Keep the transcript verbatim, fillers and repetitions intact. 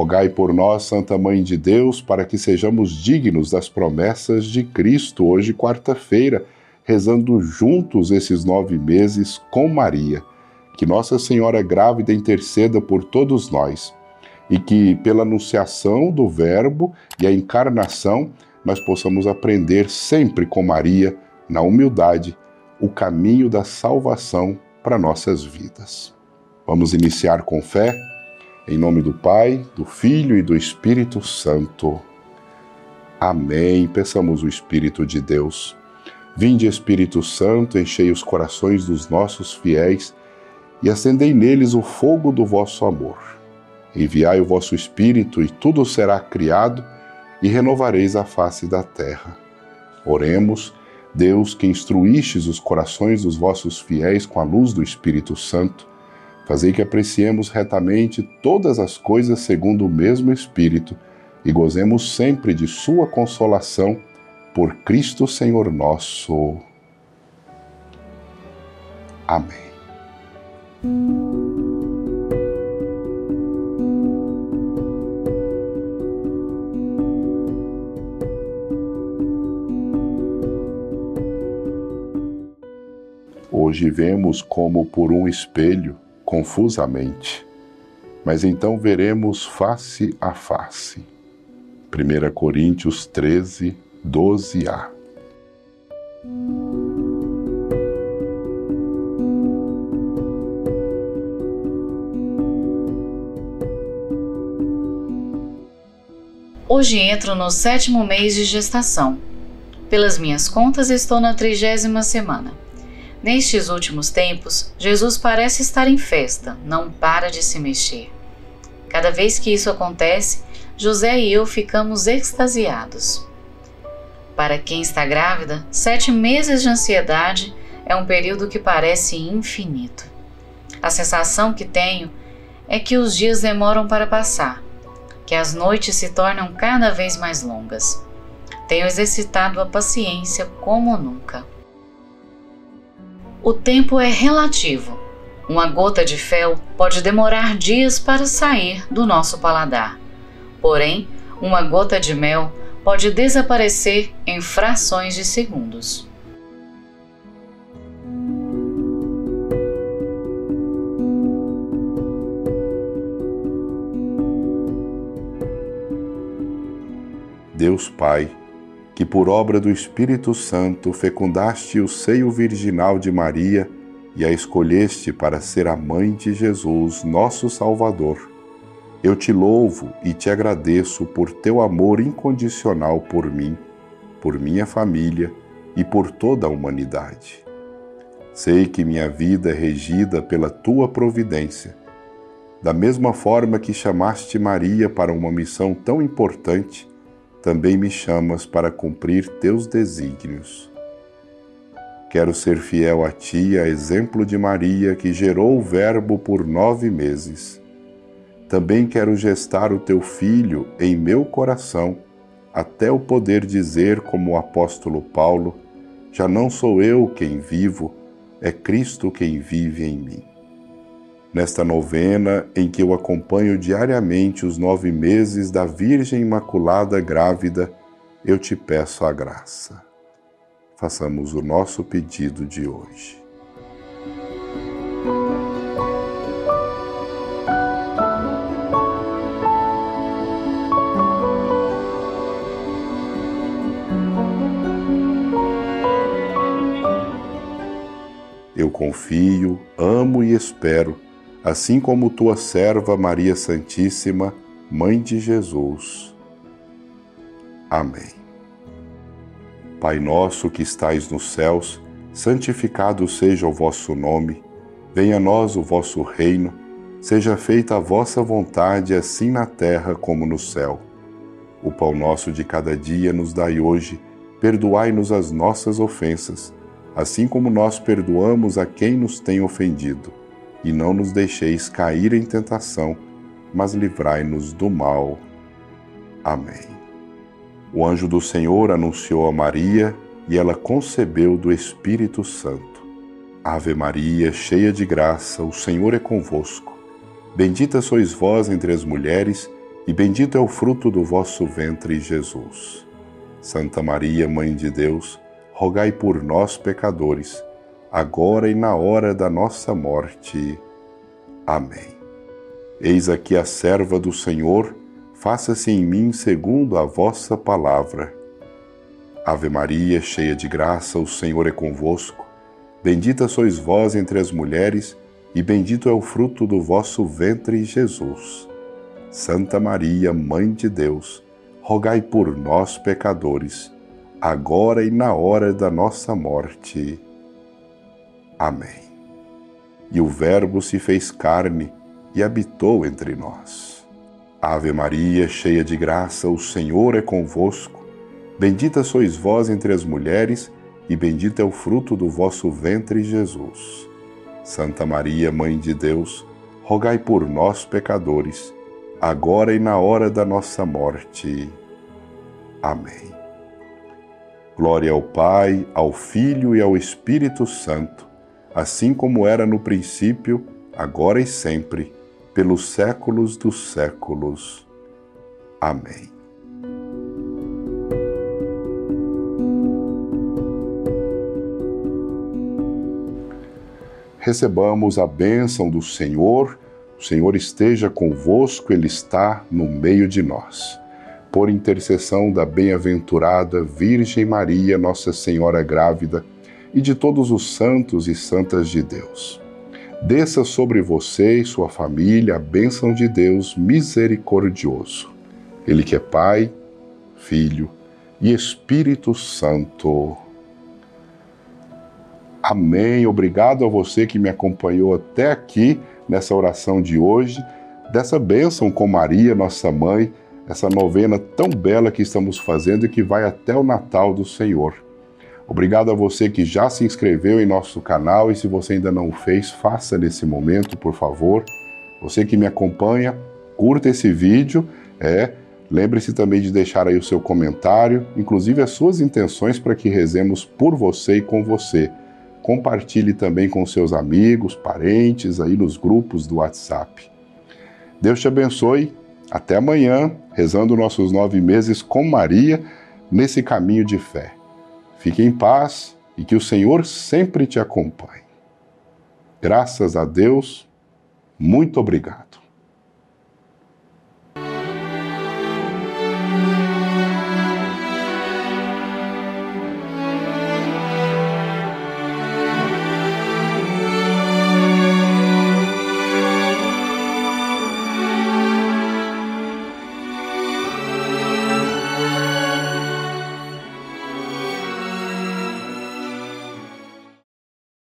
Rogai por nós, Santa Mãe de Deus, para que sejamos dignos das promessas de Cristo, hoje, quarta-feira, rezando juntos esses nove meses com Maria. Que Nossa Senhora grávida interceda por todos nós e que, pela anunciação do Verbo e a encarnação, nós possamos aprender sempre com Maria, na humildade, o caminho da salvação para nossas vidas. Vamos iniciar com fé? Em nome do Pai, do Filho e do Espírito Santo. Amém. Peçamos o Espírito de Deus. Vinde, Espírito Santo, enchei os corações dos nossos fiéis e acendei neles o fogo do vosso amor. Enviai o vosso Espírito e tudo será criado e renovareis a face da terra. Oremos, Deus, que instruístes os corações dos vossos fiéis com a luz do Espírito Santo, fazei que apreciemos retamente todas as coisas segundo o mesmo Espírito e gozemos sempre de sua consolação por Cristo Senhor nosso. Amém. Hoje vemos como por um espelho, confusamente, mas então veremos face a face. primeira Coríntios treze, doze a. Hoje entro no sétimo mês de gestação. Pelas minhas contas, estou na trigésima semana. Nestes últimos tempos, Jesus parece estar em festa, não para de se mexer. Cada vez que isso acontece, José e eu ficamos extasiados. Para quem está grávida, sete meses de ansiedade é um período que parece infinito. A sensação que tenho é que os dias demoram para passar, que as noites se tornam cada vez mais longas. Tenho exercitado a paciência como nunca. O tempo é relativo. Uma gota de fel pode demorar dias para sair do nosso paladar. Porém, uma gota de mel pode desaparecer em frações de segundos. Deus Pai, que por obra do Espírito Santo fecundaste o seio virginal de Maria e a escolheste para ser a mãe de Jesus, nosso Salvador, eu te louvo e te agradeço por teu amor incondicional por mim, por minha família e por toda a humanidade. Sei que minha vida é regida pela tua providência. Da mesma forma que chamaste Maria para uma missão tão importante, também me chamas para cumprir teus desígnios. Quero ser fiel a ti, a exemplo de Maria, que gerou o Verbo por nove meses. Também quero gestar o teu Filho em meu coração, até eu poder dizer, como o apóstolo Paulo, já não sou eu quem vivo, é Cristo quem vive em mim. Nesta novena, em que eu acompanho diariamente os nove meses da Virgem Imaculada grávida, eu te peço a graça. Façamos o nosso pedido de hoje. Eu confio, amo e espero, assim como tua serva Maria Santíssima, Mãe de Jesus. Amém. Pai nosso que estais nos céus, santificado seja o vosso nome, venha a nós o vosso reino, seja feita a vossa vontade, assim na terra como no céu. O pão nosso de cada dia nos dai hoje, perdoai-nos as nossas ofensas, assim como nós perdoamos a quem nos tem ofendido. E não nos deixeis cair em tentação, mas livrai-nos do mal. Amém. O anjo do Senhor anunciou a Maria, e ela concebeu do Espírito Santo. Ave Maria, cheia de graça, o Senhor é convosco. Bendita sois vós entre as mulheres, e bendito é o fruto do vosso ventre, Jesus. Santa Maria, Mãe de Deus, rogai por nós, pecadores, agora e na hora da nossa morte. Amém. Eis aqui a serva do Senhor, faça-se em mim segundo a vossa palavra. Ave Maria, cheia de graça, o Senhor é convosco. Bendita sois vós entre as mulheres, e bendito é o fruto do vosso ventre, Jesus. Santa Maria, Mãe de Deus, rogai por nós, pecadores, agora e na hora da nossa morte. Amém. E o Verbo se fez carne e habitou entre nós. Ave Maria, cheia de graça, o Senhor é convosco. Bendita sois vós entre as mulheres, e bendito é o fruto do vosso ventre, Jesus. Santa Maria, Mãe de Deus, rogai por nós, pecadores, agora e na hora da nossa morte. Amém. Glória ao Pai, ao Filho e ao Espírito Santo, assim como era no princípio, agora e sempre, pelos séculos dos séculos. Amém. Recebamos a bênção do Senhor. O Senhor esteja convosco, Ele está no meio de nós. Por intercessão da bem-aventurada Virgem Maria, Nossa Senhora grávida, e de todos os santos e santas de Deus, desça sobre você e sua família a bênção de Deus misericordioso. Ele que é Pai, Filho e Espírito Santo. Amém. Obrigado a você que me acompanhou até aqui nessa oração de hoje, dessa bênção com Maria, nossa mãe, essa novena tão bela que estamos fazendo e que vai até o Natal do Senhor. Obrigado a você que já se inscreveu em nosso canal e se você ainda não o fez, faça nesse momento, por favor. Você que me acompanha, curta esse vídeo, é, lembre-se também de deixar aí o seu comentário, inclusive as suas intenções para que rezemos por você e com você. Compartilhe também com seus amigos, parentes, aí nos grupos do WhatsApp. Deus te abençoe. Até amanhã, rezando nossos nove meses com Maria nesse caminho de fé. Fique em paz e que o Senhor sempre te acompanhe. Graças a Deus, muito obrigado.